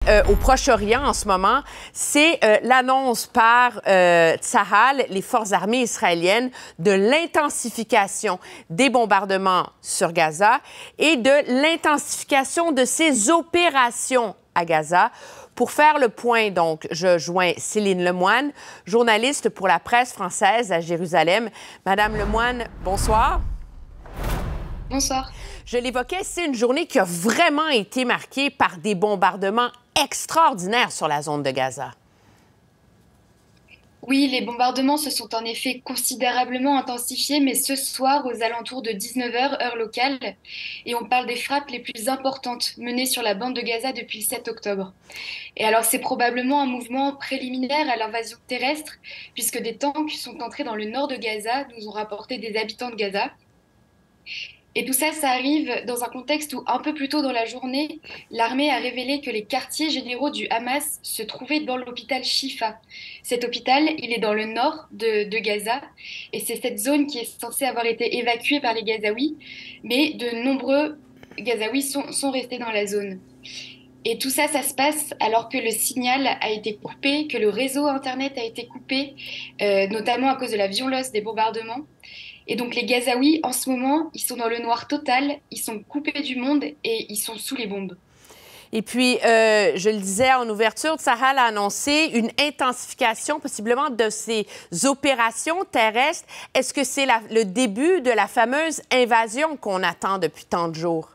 au Proche-Orient en ce moment, c'est l'annonce par Tsahal, les forces armées israéliennes, de l'intensification des bombardements sur Gaza et de l'intensification de ces opérations à Gaza. Pour faire le point, donc, je joins Céline Lemoine, journaliste pour la presse française à Jérusalem. Madame Lemoine, bonsoir. Bonsoir. Je l'évoquais, c'est une journée qui a vraiment été marquée par des bombardements extraordinaires sur la zone de Gaza. Oui, les bombardements se sont en effet considérablement intensifiés, mais ce soir, aux alentours de 19h, heure locale, et on parle des frappes les plus importantes menées sur la bande de Gaza depuis le 7 octobre. Et alors, c'est probablement un mouvement préliminaire à l'invasion terrestre, puisque des tanks sont entrés dans le nord de Gaza, nous ont rapporté des habitants de Gaza. Et tout ça, ça arrive dans un contexte où, un peu plus tôt dans la journée, l'armée a révélé que les quartiers généraux du Hamas se trouvaient dans l'hôpital Shifa. Cet hôpital, il est dans le nord de Gaza, et c'est cette zone qui est censée avoir été évacuée par les Gazaouis, mais de nombreux Gazaouis sont restés dans la zone. Et tout ça, ça se passe alors que le signal a été coupé, que le réseau Internet a été coupé, notamment à cause de la violence des bombardements. Et donc les Gazaouis, en ce moment, ils sont dans le noir total, ils sont coupés du monde et ils sont sous les bombes. Et puis, je le disais en ouverture, Tsahal a annoncé une intensification possiblement de ces opérations terrestres. Est-ce que c'est le début de la fameuse invasion qu'on attend depuis tant de jours?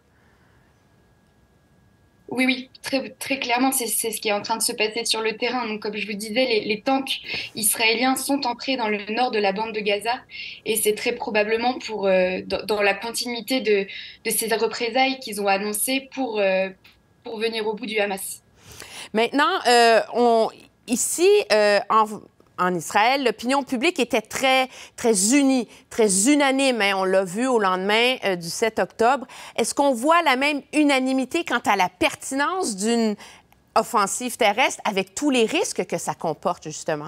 Oui, très clairement, c'est ce qui est en train de se passer sur le terrain. Donc, comme je vous disais, les tanks israéliens sont entrés dans le nord de la bande de Gaza et c'est très probablement dans la continuité de ces représailles qu'ils ont annoncées pour venir au bout du Hamas. Maintenant, ici, en Israël, l'opinion publique était très unie, très unanime. Hein, on l'a vu au lendemain du 7 octobre. Est-ce qu'on voit la même unanimité quant à la pertinence d'une offensive terrestre avec tous les risques que ça comporte, justement?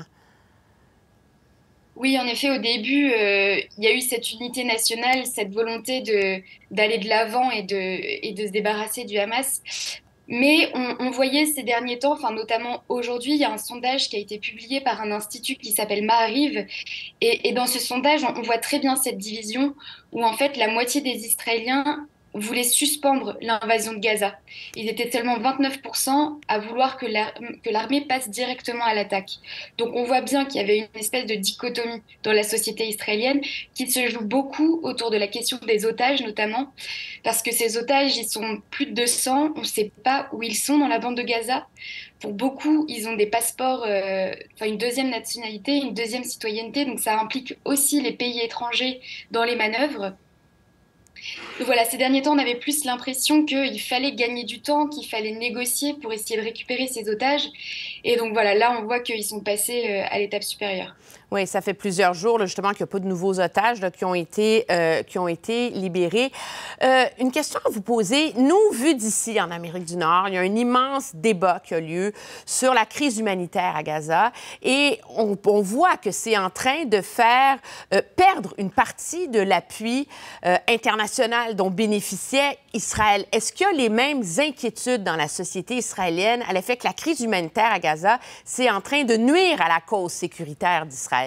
Oui, en effet, au début, il y a eu cette unité nationale, cette volonté d'aller de l'avant et de se débarrasser du Hamas. Mais on voyait ces derniers temps, enfin notamment aujourd'hui, il y a un sondage qui a été publié par un institut qui s'appelle Ma'ariv. Et dans ce sondage, on voit très bien cette division où en fait la moitié des Israéliens voulaient suspendre l'invasion de Gaza. Ils étaient seulement 29% à vouloir que l'armée passe directement à l'attaque. Donc on voit bien qu'il y avait une espèce de dichotomie dans la société israélienne qui se joue beaucoup autour de la question des otages notamment, parce que ces otages, ils sont plus de 200, on ne sait pas où ils sont dans la bande de Gaza. Pour beaucoup, ils ont des passeports, une deuxième nationalité, une deuxième citoyenneté, donc ça implique aussi les pays étrangers dans les manœuvres. Donc voilà, ces derniers temps, on avait plus l'impression qu'il fallait gagner du temps, qu'il fallait négocier pour essayer de récupérer ces otages. Et donc voilà, là, on voit qu'ils sont passés à l'étape supérieure. Oui, ça fait plusieurs jours, là, justement, qu'il n'y a pas de nouveaux otages là, qui ont été libérés. Une question à vous poser. Nous, vu d'ici, en Amérique du Nord, il y a un immense débat qui a lieu sur la crise humanitaire à Gaza et on voit que c'est en train de faire perdre une partie de l'appui international dont bénéficiait Israël. Est-ce qu'il y a les mêmes inquiétudes dans la société israélienne à l'effet que la crise humanitaire à Gaza, c'est en train de nuire à la cause sécuritaire d'Israël?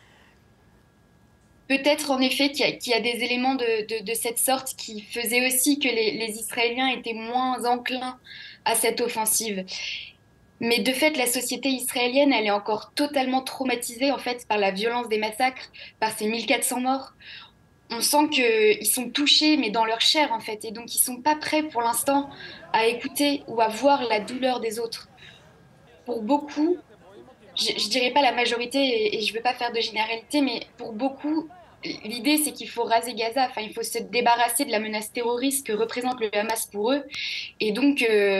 Peut-être en effet qu'il y a des éléments de cette sorte qui faisaient aussi que les Israéliens étaient moins enclins à cette offensive. Mais de fait, la société israélienne, elle est encore totalement traumatisée en fait par la violence des massacres, par ces 1400 morts. On sent qu'ils sont touchés, mais dans leur chair en fait, et donc ils sont pas prêts pour l'instant à écouter ou à voir la douleur des autres. Pour beaucoup, je dirais pas la majorité, et je veux pas faire de généralité, mais pour beaucoup, l'idée c'est qu'il faut raser Gaza, enfin il faut se débarrasser de la menace terroriste que représente le Hamas pour eux, et donc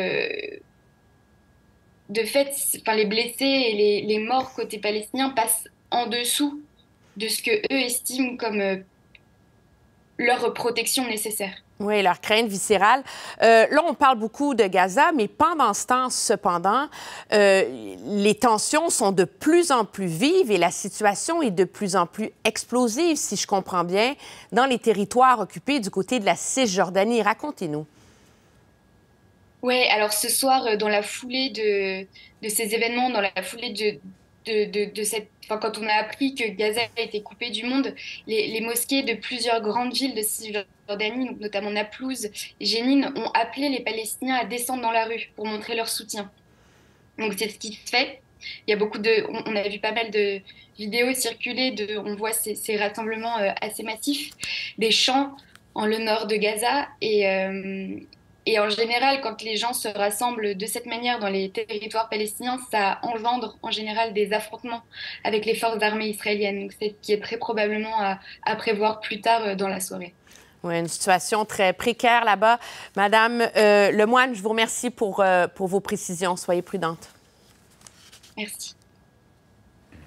de fait, enfin les blessés et les morts côté palestinien passent en dessous de ce que eux estiment comme leur protection nécessaire. Oui, leur crainte viscérale. Là, on parle beaucoup de Gaza, mais pendant ce temps, cependant, les tensions sont de plus en plus vives et la situation est de plus en plus explosive, si je comprends bien, dans les territoires occupés du côté de la Cisjordanie. Racontez-nous. Ouais, alors ce soir, dans la foulée de ces événements, dans la foulée de cette... Enfin, quand on a appris que Gaza a été coupé du monde, les mosquées de plusieurs grandes villes de Cisjordanie, donc notamment Naplouse et Jénine, ont appelé les Palestiniens à descendre dans la rue pour montrer leur soutien. Donc c'est ce qui se fait. Il y a beaucoup de... On a vu pas mal de vidéos circuler, on voit ces rassemblements assez massifs, des chants en le nord de Gaza et en général, quand les gens se rassemblent de cette manière dans les territoires palestiniens, ça engendre en général des affrontements avec les forces armées israéliennes. Donc, c'est ce qui est très probablement à prévoir plus tard dans la soirée. Oui, une situation très précaire là-bas. Madame Lemoine, je vous remercie pour vos précisions. Soyez prudente. Merci.